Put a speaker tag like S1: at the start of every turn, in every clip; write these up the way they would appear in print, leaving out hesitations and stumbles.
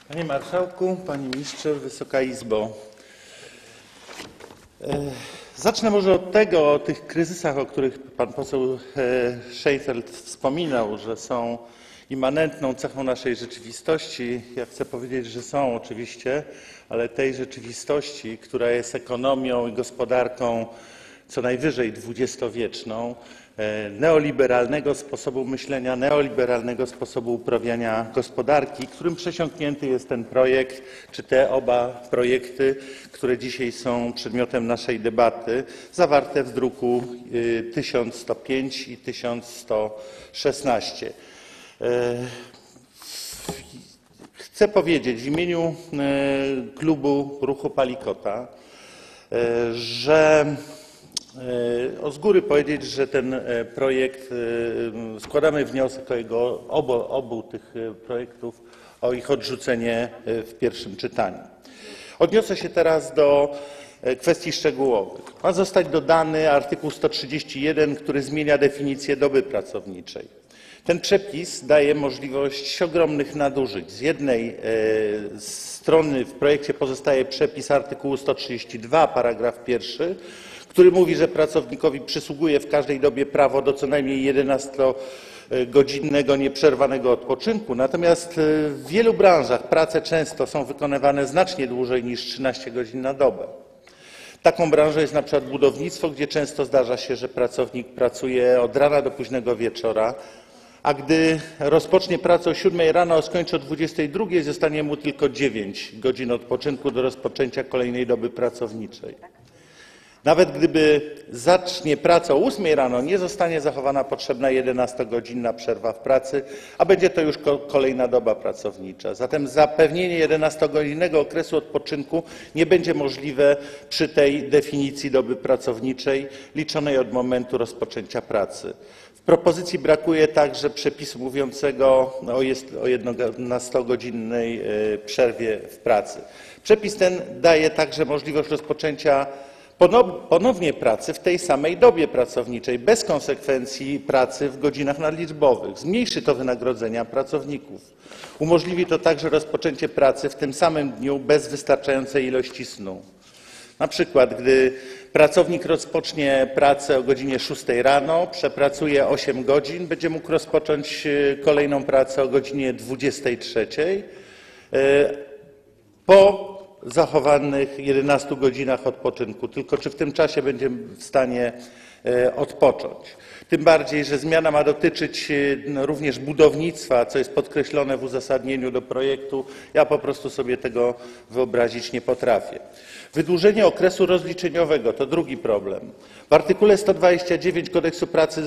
S1: Panie Marszałku, Panie Ministrze, Wysoka Izbo. Zacznę może o tych kryzysach, o których pan poseł Szejnfeld wspominał, że są immanentną cechą naszej rzeczywistości. Ja chcę powiedzieć, że są oczywiście, ale tej rzeczywistości, która jest ekonomią i gospodarką co najwyżej dwudziestowieczną, neoliberalnego sposobu myślenia, neoliberalnego sposobu uprawiania gospodarki, którym przesiąknięty jest ten projekt, czy te oba projekty, które dzisiaj są przedmiotem naszej debaty, zawarte w druku 1105 i 1116. Chcę powiedzieć w imieniu klubu Ruchu Palikota, że z góry powiedzieć, że ten projekt, składamy wniosek o obu tych projektów, o ich odrzucenie w pierwszym czytaniu. Odniosę się teraz do kwestii szczegółowych. Ma zostać dodany artykuł 131, który zmienia definicję doby pracowniczej. Ten przepis daje możliwość ogromnych nadużyć. Z jednej strony w projekcie pozostaje przepis artykułu 132, paragraf 1, który mówi, że pracownikowi przysługuje w każdej dobie prawo do co najmniej 11-godzinnego nieprzerwanego odpoczynku. Natomiast w wielu branżach prace często są wykonywane znacznie dłużej niż 13 godzin na dobę. Taką branżą jest na przykład budownictwo, gdzie często zdarza się, że pracownik pracuje od rana do późnego wieczora, a gdy rozpocznie pracę o 7 rano, a skończy o 22, zostanie mu tylko 9 godzin odpoczynku do rozpoczęcia kolejnej doby pracowniczej. Nawet gdyby zacznie pracę o 8 rano, nie zostanie zachowana potrzebna 11-godzinna przerwa w pracy, a będzie to już kolejna doba pracownicza. Zatem zapewnienie 11-godzinnego okresu odpoczynku nie będzie możliwe przy tej definicji doby pracowniczej liczonej od momentu rozpoczęcia pracy. W propozycji brakuje także przepisu mówiącego o 11-godzinnej przerwie w pracy. Przepis ten daje także możliwość rozpoczęcia ponownie pracy w tej samej dobie pracowniczej, bez konsekwencji pracy w godzinach nadliczbowych. Zmniejszy to wynagrodzenia pracowników. Umożliwi to także rozpoczęcie pracy w tym samym dniu bez wystarczającej ilości snu. Na przykład, gdy pracownik rozpocznie pracę o godzinie 6 rano, przepracuje 8 godzin, będzie mógł rozpocząć kolejną pracę o godzinie 23 po zachowanych 11 godzinach odpoczynku. Tylko czy w tym czasie będzie w stanie odpocząć? Tym bardziej, że zmiana ma dotyczyć również budownictwa, co jest podkreślone w uzasadnieniu do projektu. Ja po prostu sobie tego wyobrazić nie potrafię. Wydłużenie okresu rozliczeniowego to drugi problem. W artykule 129 Kodeksu pracy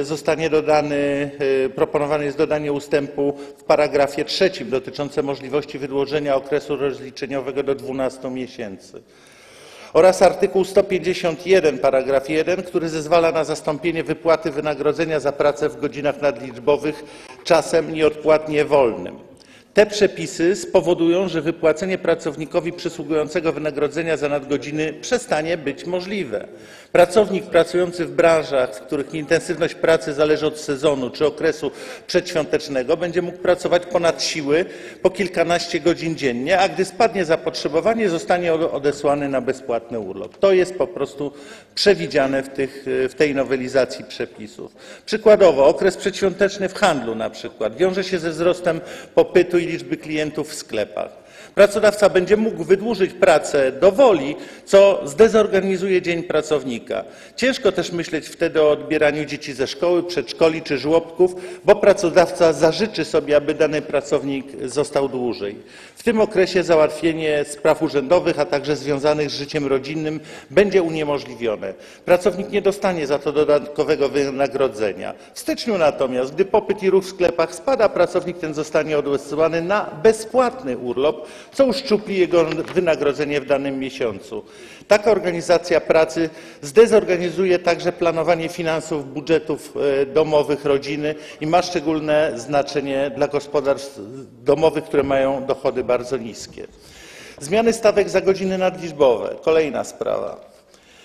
S1: proponowane jest dodanie ustępu w paragrafie 3 dotyczące możliwości wydłużenia okresu rozliczeniowego do 12 miesięcy. Oraz artykuł 151, paragraf 1, który zezwala na zastąpienie wypłaty wynagrodzenia za pracę w godzinach nadliczbowych czasem nieodpłatnie wolnym. Te przepisy spowodują, że wypłacenie pracownikowi przysługującego wynagrodzenia za nadgodziny przestanie być możliwe. Pracownik pracujący w branżach, w których intensywność pracy zależy od sezonu czy okresu przedświątecznego, będzie mógł pracować ponad siły po kilkanaście godzin dziennie, a gdy spadnie zapotrzebowanie, zostanie odesłany na bezpłatny urlop. To jest po prostu przewidziane w tej nowelizacji przepisów. Przykładowo okres przedświąteczny w handlu na przykład wiąże się ze wzrostem popytu i liczby klientów w sklepach. Pracodawca będzie mógł wydłużyć pracę do woli, co zdezorganizuje dzień pracownika. Ciężko też myśleć wtedy o odbieraniu dzieci ze szkoły, przedszkoli czy żłobków, bo pracodawca zażyczy sobie, aby dany pracownik został dłużej. W tym okresie załatwienie spraw urzędowych, a także związanych z życiem rodzinnym będzie uniemożliwione. Pracownik nie dostanie za to dodatkowego wynagrodzenia. W styczniu natomiast, gdy popyt i ruch w sklepach spada, pracownik ten zostanie odesłany na bezpłatny urlop, co uszczupli jego wynagrodzenie w danym miesiącu. Taka organizacja pracy zdezorganizuje także planowanie finansów budżetów domowych rodziny i ma szczególne znaczenie dla gospodarstw domowych, które mają dochody bardzo niskie. Zmiany stawek za godziny nadliczbowe. Kolejna sprawa. W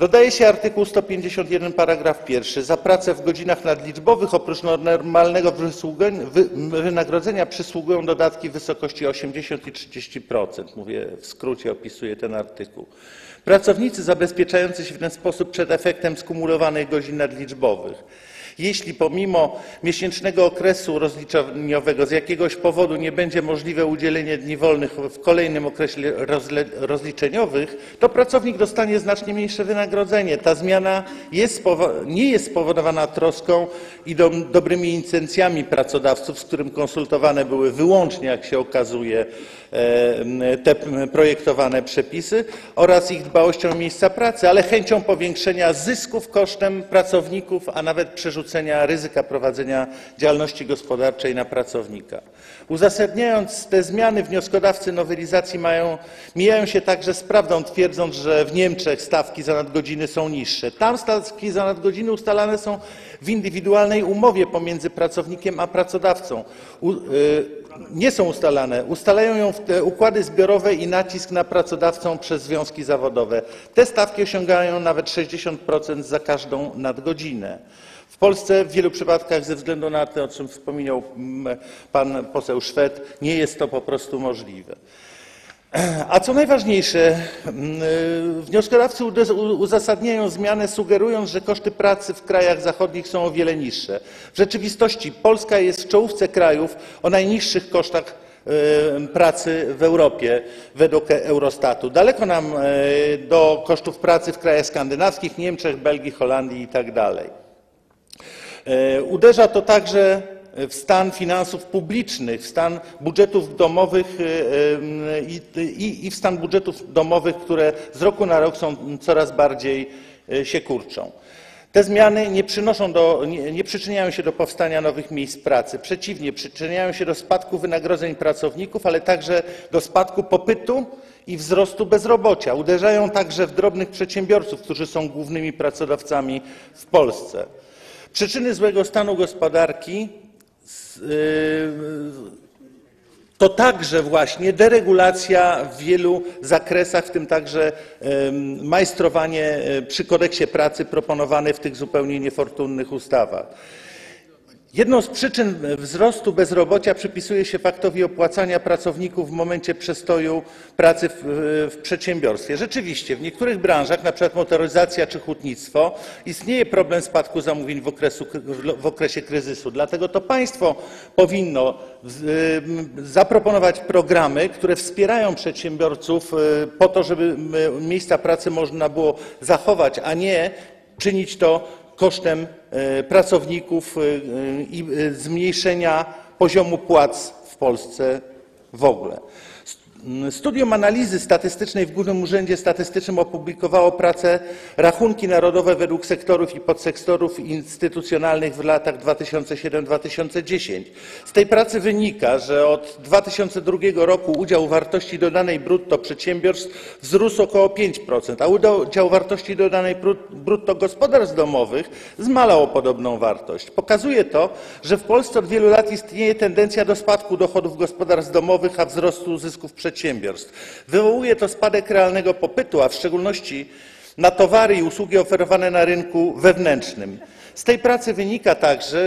S1: Dodaje się artykuł 151 paragraf 1. Za pracę w godzinach nadliczbowych oprócz normalnego wynagrodzenia przysługują dodatki w wysokości 80 i 30%. Mówię w skrócie, opisuję ten artykuł. Pracownicy zabezpieczający się w ten sposób przed efektem skumulowanych godzin nadliczbowych. Jeśli pomimo miesięcznego okresu rozliczeniowego z jakiegoś powodu nie będzie możliwe udzielenie dni wolnych w kolejnym okresie rozliczeniowym, to pracownik dostanie znacznie mniejsze wynagrodzenie. Ta zmiana nie jest spowodowana troską i dobrymi intencjami pracodawców, z którym konsultowane były wyłącznie, jak się okazuje, te projektowane przepisy oraz ich dbałością o miejsca pracy, ale chęcią powiększenia zysków kosztem pracowników, a nawet przerzucenia ryzyka prowadzenia działalności gospodarczej na pracownika. Uzasadniając te zmiany, wnioskodawcy nowelizacji mijają się także z prawdą, twierdząc, że w Niemczech stawki za nadgodziny są niższe. Tam stawki za nadgodziny ustalane są w indywidualnej umowie pomiędzy pracownikiem a pracodawcą. Nie są ustalane. Ustalają ją te układy zbiorowe i nacisk na pracodawcę przez związki zawodowe. Te stawki osiągają nawet 60% za każdą nadgodzinę. W Polsce w wielu przypadkach ze względu na to, o czym wspominał pan poseł Szwed, nie jest to po prostu możliwe. A co najważniejsze, wnioskodawcy uzasadniają zmianę, sugerując, że koszty pracy w krajach zachodnich są o wiele niższe. W rzeczywistości Polska jest w czołówce krajów o najniższych kosztach pracy w Europie według Eurostatu. Daleko nam do kosztów pracy w krajach skandynawskich, Niemczech, Belgii, Holandii itd. Uderza to także w stan finansów publicznych, w stan budżetów domowych i w stan budżetów domowych, które z roku na rok coraz bardziej się kurczą. Te zmiany nie przyczyniają się do powstania nowych miejsc pracy. Przeciwnie, przyczyniają się do spadku wynagrodzeń pracowników, ale także do spadku popytu i wzrostu bezrobocia. Uderzają także w drobnych przedsiębiorców, którzy są głównymi pracodawcami w Polsce. Przyczyny złego stanu gospodarki to także właśnie deregulacja w wielu zakresach, w tym także majstrowanie przy kodeksie pracy proponowane w tych zupełnie niefortunnych ustawach. Jedną z przyczyn wzrostu bezrobocia przypisuje się faktowi opłacania pracowników w momencie przestoju pracy w przedsiębiorstwie. Rzeczywiście w niektórych branżach, np. motoryzacja czy hutnictwo, istnieje problem spadku zamówień w okresie kryzysu. Dlatego to państwo powinno zaproponować programy, które wspierają przedsiębiorców po to, żeby miejsca pracy można było zachować, a nie czynić to kosztem pracowników i zmniejszenia poziomu płac w Polsce w ogóle. Studium Analizy Statystycznej w Głównym Urzędzie Statystycznym opublikowało pracę Rachunki Narodowe według sektorów i podsektorów instytucjonalnych w latach 2007-2010. Z tej pracy wynika, że od 2002 roku udział wartości dodanej brutto przedsiębiorstw wzrósł około 5%, a udział wartości dodanej brutto gospodarstw domowych zmalał o podobną wartość. Pokazuje to, że w Polsce od wielu lat istnieje tendencja do spadku dochodów gospodarstw domowych, a wzrostu zysków przedsiębiorstw. Wywołuje to spadek realnego popytu, a w szczególności na towary i usługi oferowane na rynku wewnętrznym. Z tej pracy wynika także,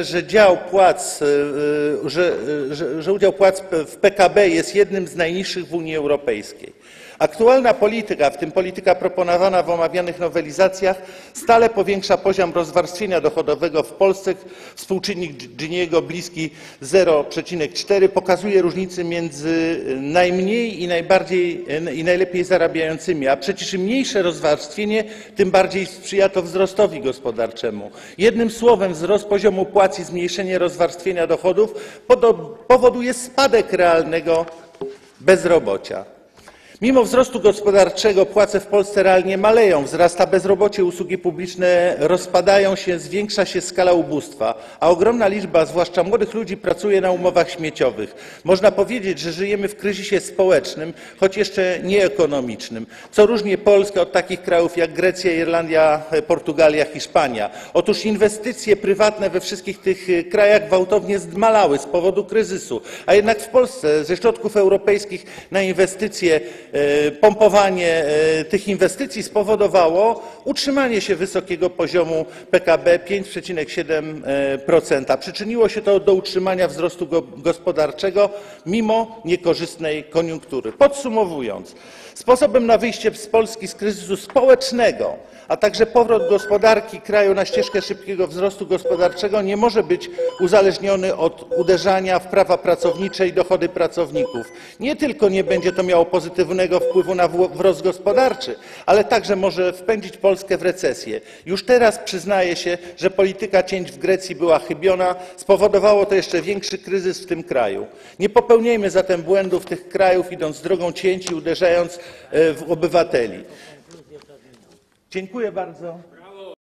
S1: że udział płac w PKB jest jednym z najniższych w Unii Europejskiej. Aktualna polityka, w tym polityka proponowana w omawianych nowelizacjach, stale powiększa poziom rozwarstwienia dochodowego w Polsce. Współczynnik Giniego bliski 0,4 pokazuje różnice między najmniej i najlepiej zarabiającymi, a przecież im mniejsze rozwarstwienie, tym bardziej sprzyja to wzrostowi gospodarczemu. Jednym słowem, wzrost poziomu płac i zmniejszenie rozwarstwienia dochodów powoduje spadek realnego bezrobocia. Mimo wzrostu gospodarczego płace w Polsce realnie maleją, wzrasta bezrobocie, usługi publiczne rozpadają się, zwiększa się skala ubóstwa, a ogromna liczba, zwłaszcza młodych ludzi, pracuje na umowach śmieciowych. Można powiedzieć, że żyjemy w kryzysie społecznym, choć jeszcze nie ekonomicznym, co różni Polskę od takich krajów jak Grecja, Irlandia, Portugalia, Hiszpania. Otóż inwestycje prywatne we wszystkich tych krajach gwałtownie zmalały z powodu kryzysu, a jednak w Polsce ze środków europejskich na inwestycje pompowanie tych inwestycji spowodowało utrzymanie się wysokiego poziomu PKB 5,7%. Przyczyniło się to do utrzymania wzrostu gospodarczego mimo niekorzystnej koniunktury. Podsumowując, sposobem na wyjście z Polski z kryzysu społecznego, a także powrót gospodarki kraju na ścieżkę szybkiego wzrostu gospodarczego nie może być uzależniony od uderzania w prawa pracownicze i dochody pracowników. Nie tylko nie będzie to miało pozytywnego wpływu na wzrost gospodarczy, ale także może wpędzić Polskę w recesję. Już teraz przyznaje się, że polityka cięć w Grecji była chybiona, spowodowało to jeszcze większy kryzys w tym kraju. Nie popełniajmy zatem błędów tych krajów, idąc drogą cięć i uderzając w obywateli. Dziękuję bardzo.